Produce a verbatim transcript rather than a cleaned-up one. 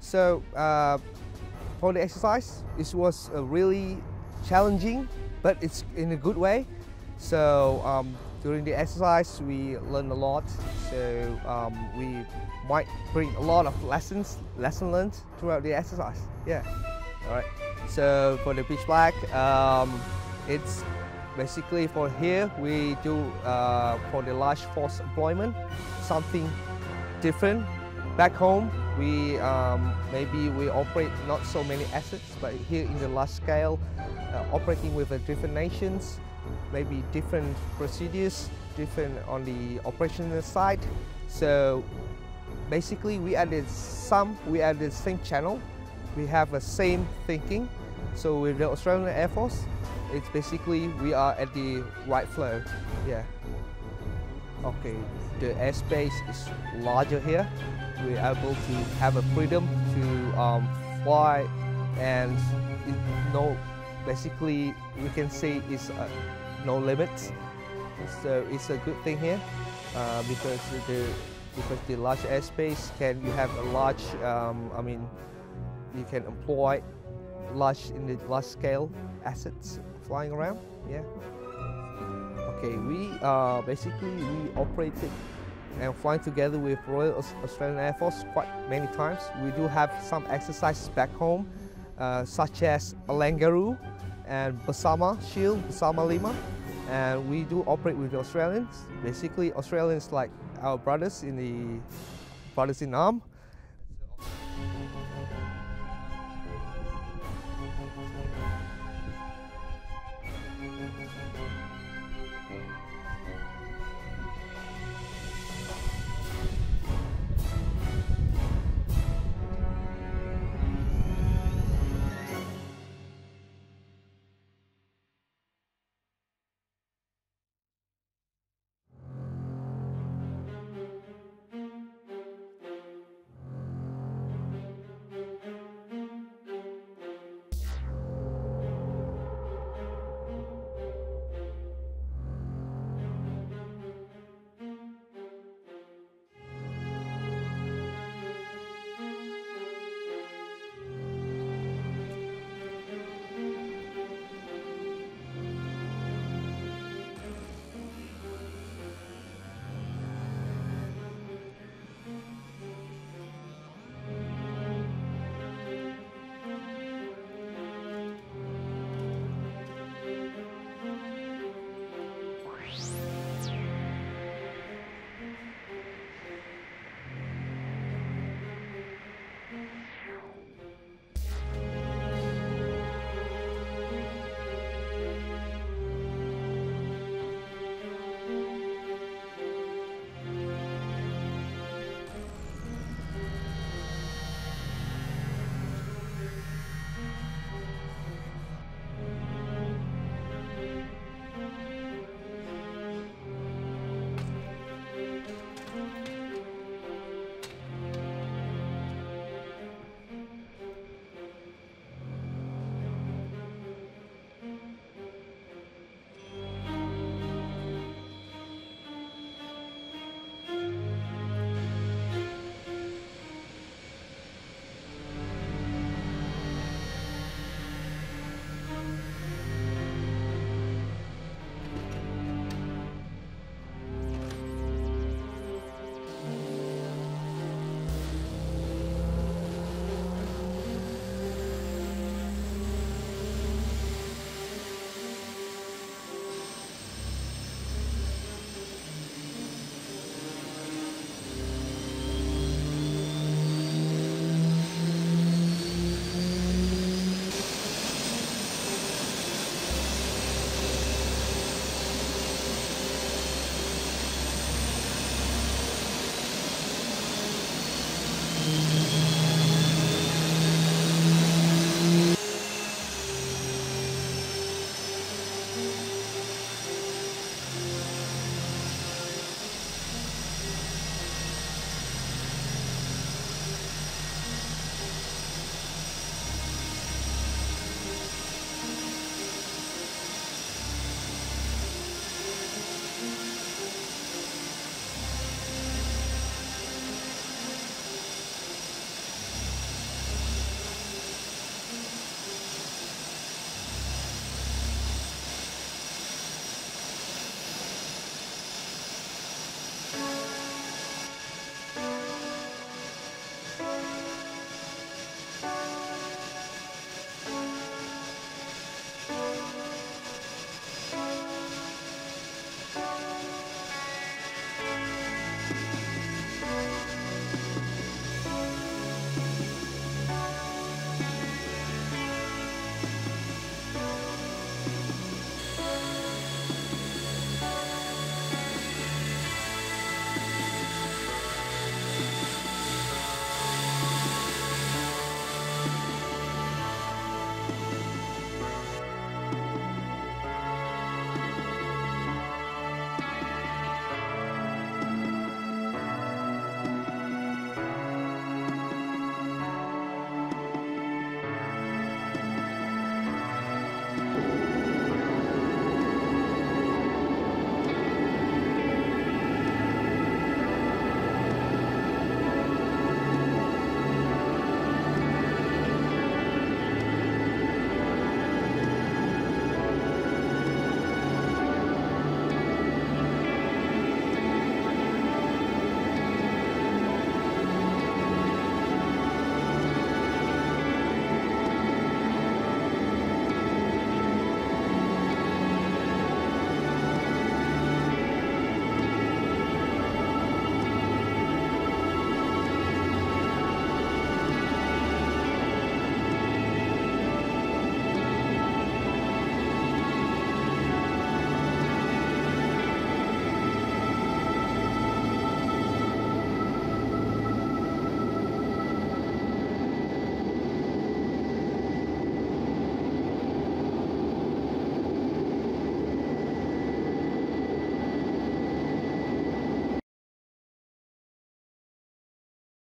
So uh, for the exercise, it was uh, really challenging, but it's in a good way. So um, during the exercise, we learned a lot. So um, we might bring a lot of lessons, lesson learned throughout the exercise. Yeah. All right. So for the pitch black, um, it's basically for here we do uh, for the large force employment something different. Back home, we um, maybe we operate not so many assets, but here in the large scale, uh, operating with uh, different nations, maybe different procedures, different on the operational side. So basically, we are the some we are the same channel. We have the same thinking. So with the Australian Air Force, it's basically we are at the right flow. Yeah. Okay. The airspace is larger here. We're able to have a freedom to um, fly, and it, no, basically we can say it's uh, no limits. So it's a good thing here uh, because the because the large airspace can you have a large um, I mean you can employ large in the large scale assets flying around. Yeah. Okay, we uh, basically we operated and flying together with Royal Australian Air Force quite many times. We do have some exercises back home, uh, such as Alangaru and Bersama Shield, Bersama Lima, and we do operate with the Australians. Basically, Australians like our brothers in the brothers in arms.